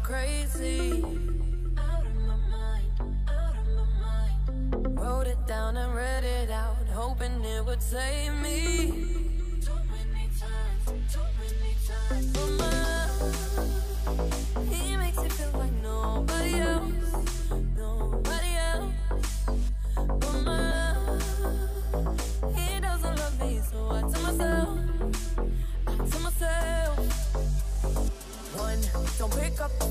crazy. Out of my mind, out of my mind. Wrote it down and read it out, hoping it would save me. Too many times, but my love, he makes it feel like nobody else, nobody else. But my love, he doesn't love me, so I tell myself, one, don't pick up